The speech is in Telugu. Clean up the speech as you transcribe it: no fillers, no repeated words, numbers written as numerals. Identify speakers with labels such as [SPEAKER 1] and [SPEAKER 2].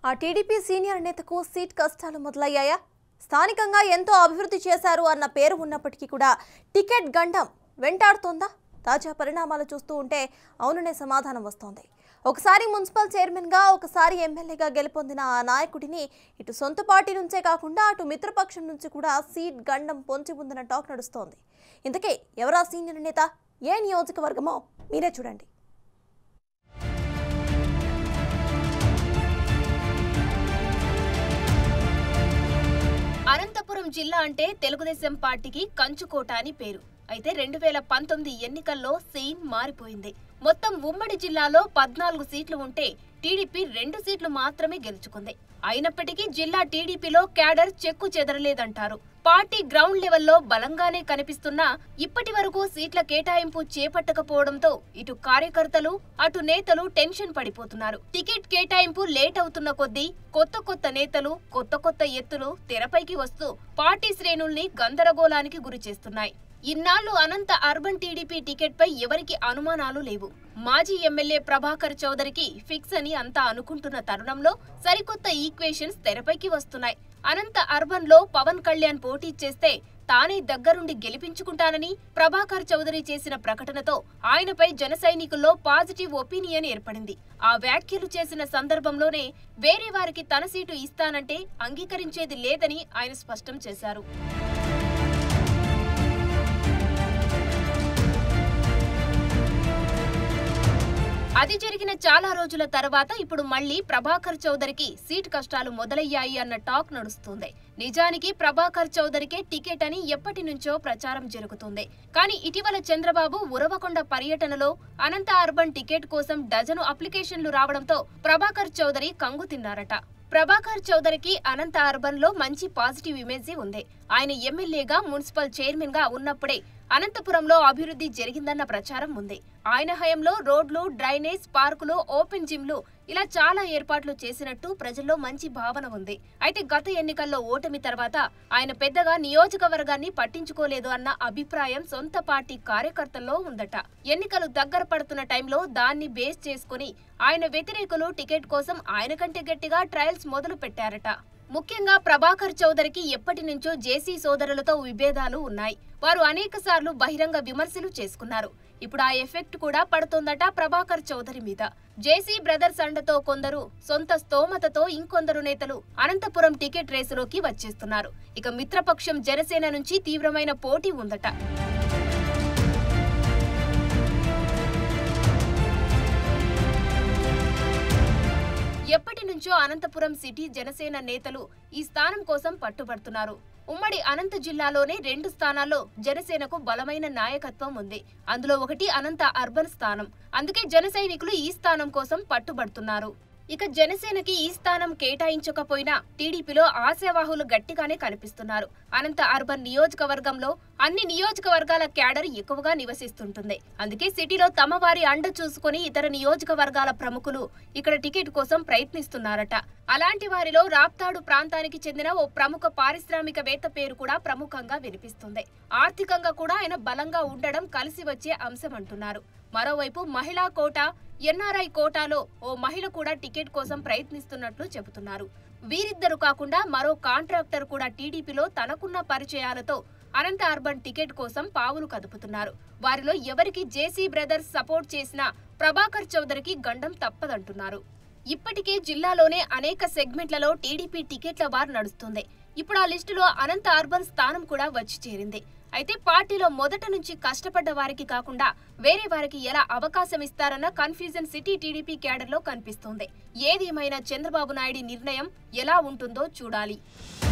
[SPEAKER 1] ఆ టీడీపీ సీనియర్ నేతకు సీట్ కష్టాలు మొదలయ్యాయా? స్థానికంగా ఎంతో అభివృద్ధి చేశారు అన్న పేరు ఉన్నప్పటికీ కూడా టికెట్ గండం వెంటాడుతోందా? తాజా పరిణామాలు చూస్తూ ఉంటే అవుననే సమాధానం వస్తోంది. ఒకసారి మున్సిపల్ చైర్మన్గా, ఒకసారి ఎమ్మెల్యేగా గెలుపొందిన ఆ నాయకుడిని ఇటు సొంత పార్టీ నుంచే కాకుండా అటు మిత్రపక్షం నుంచి కూడా సీట్ గండం పొంచి ఉందన్న టాక్ నడుస్తోంది. ఇంతకీ ఎవరా సీనియర్ నేత, ఏ నియోజకవర్గమో మీరే చూడండి.
[SPEAKER 2] అనంతపురం జిల్లా అంటే తెలుగుదేశం పార్టీకి కంచుకోట అని పేరు. అయితే 2019 ఎన్నికల్లో సీన్ మారిపోయింది. మొత్తం ఉమ్మడి జిల్లాలో 14 సీట్లు ఉంటే టీడీపీ 2 సీట్లు మాత్రమే గెలుచుకుంది. అయినప్పటికీ జిల్లా టీడీపీలో క్యాడర్ చెక్కు చెదరలేదంటారు. పార్టీ గ్రౌండ్ లెవెల్లో బలంగానే కనిపిస్తున్నా ఇప్పటి వరకు సీట్ల కేటాయింపు చేపట్టకపోవడంతో ఇటు కార్యకర్తలు అటు నేతలు టెన్షన్ పడిపోతున్నారు. టికెట్ కేటాయింపు లేట్ అవుతున్న కొద్దీ కొత్త నేతలు కొత్త ఎత్తులు తెరపైకి వస్తూ పార్టీ శ్రేణుల్ని గందరగోళానికి గురి చేస్తున్నాయి. ఇన్నాళ్లు అనంత అర్బన్ టీడీపీ టికెట్ పై ఎవరికి అనుమానాలు లేవు. మాజీ ఎమ్మెల్యే ప్రభాకర్ చౌదరికి ఫిక్స్ అని అంతా అనుకుంటున్న తరుణంలో సరికొత్త ఈక్వేషన్స్ తెరపైకి వస్తున్నాయి. అనంత అర్బన్ లో పవన్ కళ్యాణ్ పోటీ చేస్తే తానే దగ్గరుండి గెలిపించుకుంటానని ప్రభాకర్ చౌదరి చేసిన ప్రకటనతో ఆయనపై జన సైనికుల్లో పాజిటివ్ ఒపీనియన్ ఏర్పడింది. ఆ వ్యాఖ్యలు చేసిన సందర్భంలోనే వేరే వారికి తన సీటు ఇస్తానంటే అంగీకరించేది లేదని ఆయన స్పష్టం చేశారు. అది జరిగిన చాలా రోజుల తర్వాత ఇప్పుడు మళ్లీ ప్రభాకర్ చౌదరికి సీట్ కష్టాలు మొదలయ్యాయి అన్న టాక్ నడుస్తుంది. నిజానికి ప్రభాకర్ చౌదరికే టికెట్ అని ఎప్పటి నుంచో ప్రచారం జరుగుతుంది. కానీ ఇటీవల చంద్రబాబు ఉరవకొండ పర్యటనలో అనంత అర్బన్ టికెట్ కోసం డజను అప్లికేషన్లు రావడంతో ప్రభాకర్ చౌదరి కంగు తిన్నారట. ప్రభాకర్ చౌదరికి అనంత అర్బన్ లో మంచి పాజిటివ్ ఇమేజీ ఉంది. ఆయన ఎమ్మెల్యేగా, మున్సిపల్ చైర్మన్ గా ఉన్నప్పుడే అనంతపురంలో అభివృద్ధి జరిగిందన్న ప్రచారం ఉంది. ఆయన హయాంలో రోడ్లు, డ్రైనేజ్, పార్కులు, ఓపెన్ జిమ్లు ఇలా చాలా ఏర్పాట్లు చేసినట్టు ప్రజల్లో మంచి భావన ఉంది. అయితే గత ఎన్నికల్లో ఓటమి తర్వాత ఆయన పెద్దగా నియోజకవర్గాన్ని పట్టించుకోలేదు అన్న అభిప్రాయం సొంత పార్టీ కార్యకర్తల్లో ఉందట. ఎన్నికలు దగ్గర పడుతున్న టైంలో దాన్ని బేస్ చేసుకుని ఆయన వ్యతిరేకులు టికెట్ కోసం ఆయన కంటే గట్టిగా ట్రయల్స్ మొదలు పెట్టారట. ముఖ్యంగా ప్రభాకర్ చౌదరికి ఎప్పటి నుంచో జేసీ సోదరులతో విభేదాలు ఉన్నాయి. వారు అనేకసార్లు బహిరంగ విమర్శలు చేసుకున్నారు. ఇప్పుడు ఆ ఎఫెక్ట్ కూడా పడుతోందట ప్రభాకర్ చౌదరి మీద. జేసీ బ్రదర్స్ అండతో కొందరు, సొంత స్తోమతతో ఇంకొందరు నేతలు అనంతపురం టికెట్ రేసులోకి వచ్చేస్తున్నారు. ఇక మిత్రపక్షం జనసేన నుంచి తీవ్రమైన పోటీ ఉందట. ఎప్పటి నుంచో అనంతపురం సిటీ జనసేన నేతలు ఈ స్థానం కోసం పట్టుబడుతున్నారు. ఉమ్మడి అనంత జిల్లాలోనే 2 స్థానాల్లో జనసేనకు బలమైన నాయకత్వం ఉంది. అందులో ఒకటి అనంత అర్బన్ స్థానం. అందుకే జన సైనికులు ఈ స్థానం కోసం పట్టుబడుతున్నారు. ఇక జనసేనకి ఈ స్థానం కేటాయించకపోయినా టీడీపీలో ఆశావాహులు గట్టిగానే కనిపిస్తున్నారు. అనంత అర్బన్ నియోజకవర్గంలో అన్ని నియోజకవర్గాల క్యాడర్ ఎక్కువగా నివసిస్తుంటుంది. అందుకే సిటీలో తమ వారి అండ చూసుకుని ఇతర నియోజకవర్గాల ప్రముఖులు ఇక్కడ టికెట్ కోసం ప్రయత్నిస్తున్నారట. అలాంటి వారిలో రాప్తాడు ప్రాంతానికి చెందిన ఓ ప్రముఖ పారిశ్రామికవేత్త పేరు కూడా ప్రముఖంగా వినిపిస్తుంది. ఆర్థికంగా కూడా ఆయన బలంగా ఉండడం కలిసి వచ్చే అంశం అంటున్నారు. మరోవైపు మహిళా కోటా, ఎన్ఆర్ఐ కోటాలో ఓ మహిళ కూడా టికెట్ కోసం ప్రయత్నిస్తున్నట్లు చెబుతున్నారు. వీరిద్దరు కాకుండా మరో కాంట్రాక్టర్ కూడా టీడీపీలో తనకున్న పరిచయాలతో అనంత అర్బన్ టికెట్ కోసం పావులు కదుపుతున్నారు. వారిలో ఎవరికి జేసీ బ్రదర్స్ సపోర్ట్ చేసినా ప్రభాకర్ చౌదరికి గండం తప్పదంటున్నారు. ఇప్పటికే జిల్లాలోనే అనేక సెగ్మెంట్లలో టీడీపీ టికెట్ల వార్ నడుస్తుంది. ఇప్పుడు ఆ లిస్టులో అనంత అర్బన్ స్థానం కూడా వచ్చి చేరింది. అయితే పార్టీలో మొదట నుంచి కష్టపడ్డ వారికి కాకుండా వేరే వారికి ఎలా అవకాశం ఇస్తారన్న కన్ఫ్యూజన్ సిటీ టీడీపీ క్యాడర్లో కనిపిస్తోంది. ఏదేమైనా చంద్రబాబు నాయుడి నిర్ణయం ఎలా ఉంటుందో చూడాలి.